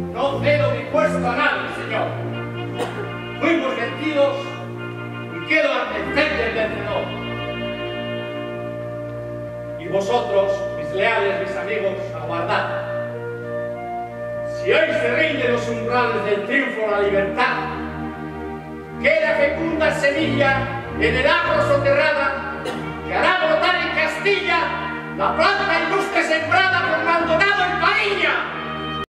No cedo mi puesto a nadie, señor. Fuimos vencidos y quedo al merced del vencedor. Y vosotros, mis leales, mis amigos, aguardad. Si hoy se rinden los umbrales del triunfo a la libertad, queda fecunda semilla en el agro soterrada que hará brotar en Castilla la planta ilustre sembrada por Maldonado en Padilla.